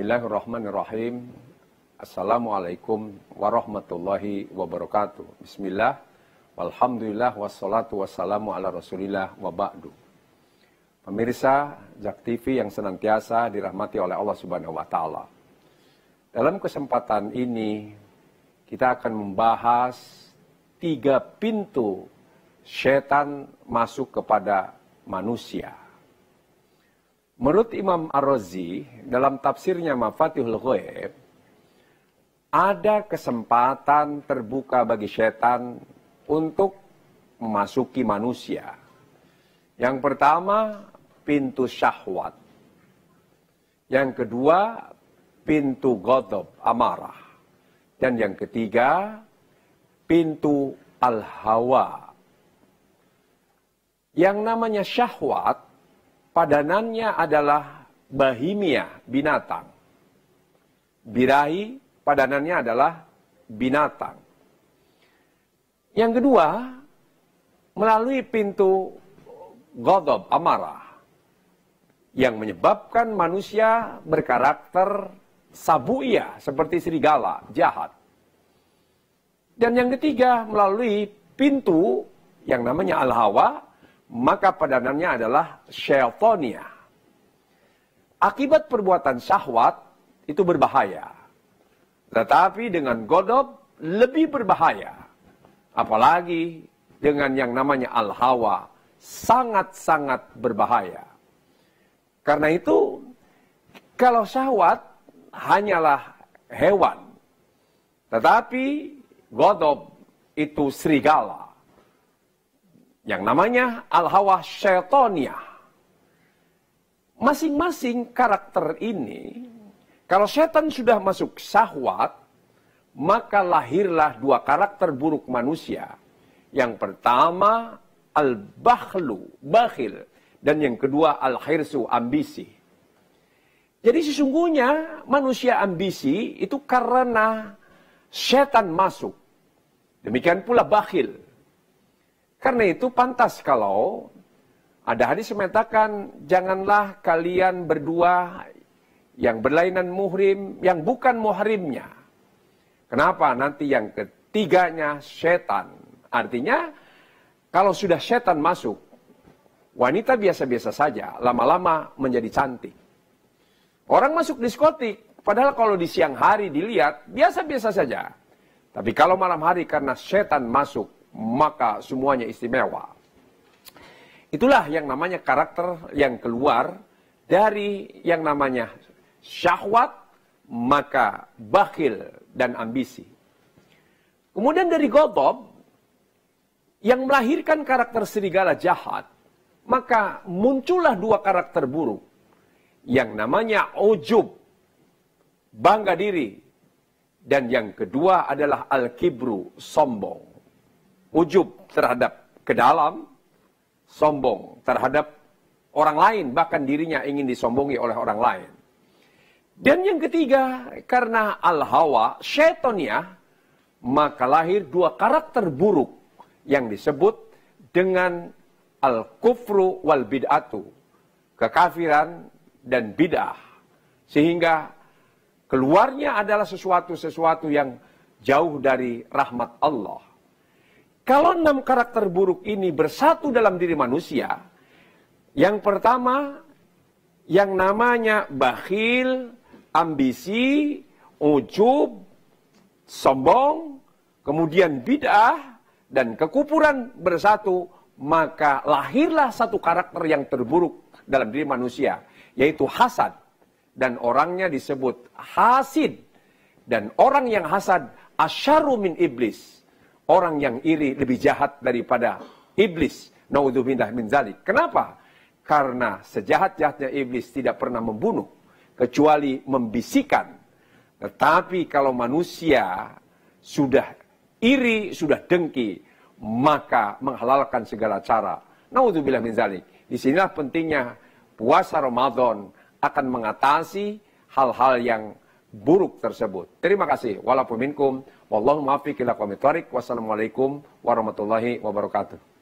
Bismillahirrahmanirrahim. Assalamualaikum warahmatullahi wabarakatuh. Bismillah, walhamdulillah, wassalatu wassalamu ala rasulillah wa ba'du. Pemirsa JAK TV yang senantiasa dirahmati oleh Allah Subhanahu wa Ta'ala. Dalam kesempatan ini, kita akan membahas 3 pintu syaitan masuk kepada manusia. Menurut Imam Ar-Razi, dalam tafsirnya Mafatihul Ghaib, ada kesempatan terbuka bagi syaitan untuk memasuki manusia. Yang pertama, pintu syahwat. Yang kedua, pintu ghadab, amarah. Dan yang ketiga, pintu al-hawa. Yang namanya syahwat, padanannya adalah bahimia, binatang. Birahi, padanannya adalah binatang. Yang kedua, melalui pintu ghadab, amarah, yang menyebabkan manusia berkarakter sabu'iyah, seperti serigala, jahat. Dan yang ketiga, melalui pintu yang namanya al-hawa, maka padanannya adalah syaitonia. Akibat perbuatan syahwat itu berbahaya. Tetapi dengan ghadab lebih berbahaya. Apalagi dengan yang namanya al-hawa, sangat-sangat berbahaya. Karena itu, kalau syahwat hanyalah hewan. Tetapi ghadab itu serigala. Yang namanya al-hawa syaitonia. Masing-masing karakter ini, kalau setan sudah masuk syahwat, maka lahirlah 2 karakter buruk manusia. Yang pertama, al-bakhlu, bakhil. Dan yang kedua, al-hirsu, ambisi. Jadi sesungguhnya manusia ambisi itu karena setan masuk. Demikian pula bakhil. Karena itu pantas kalau ada hadis mengatakan, janganlah kalian berdua yang berlainan muhrim, yang bukan muhrimnya. Kenapa? Nanti yang ketiganya setan. Artinya, kalau sudah setan masuk, wanita biasa-biasa saja, lama-lama menjadi cantik. Orang masuk diskotik, padahal kalau di siang hari dilihat, biasa-biasa saja. Tapi kalau malam hari karena setan masuk, maka semuanya istimewa. Itulah yang namanya karakter yang keluar dari yang namanya syahwat, maka bakhil dan ambisi. Kemudian dari ghadab, yang melahirkan karakter serigala jahat, maka muncullah 2 karakter buruk. Yang namanya ujub, bangga diri. Dan yang kedua adalah al-kibru, sombong. Ujub terhadap ke dalam, sombong terhadap orang lain, bahkan dirinya ingin disombongi oleh orang lain. Dan yang ketiga, karena al-hawa, syaitonia, maka lahir 2 karakter buruk yang disebut dengan al-kufru wal bid'atu, kekafiran dan bid'ah. Sehingga keluarnya adalah sesuatu yang jauh dari rahmat Allah. Kalau 6 karakter buruk ini bersatu dalam diri manusia, yang pertama, yang namanya bakhil, ambisi, ujub, sombong, kemudian bid'ah, dan kekufuran bersatu, maka lahirlah 1 karakter yang terburuk dalam diri manusia, yaitu hasad. Dan orangnya disebut hasid. Dan orang yang hasad, asyarru min iblis. Orang yang iri lebih jahat daripada iblis. Naudzubillah min dzalik. Kenapa? Karena sejahat-jahatnya iblis tidak pernah membunuh, kecuali membisikkan. Tetapi kalau manusia sudah iri, sudah dengki, maka menghalalkan segala cara. Naudzubillah min dzalik. Disinilah pentingnya puasa Ramadan akan mengatasi hal-hal yang buruk tersebut. Terima kasih. Walaupun minkum. Wallahu muwaffiq ila aqwamit thoriq. Wassalamualaikum warahmatullahi wabarakatuh.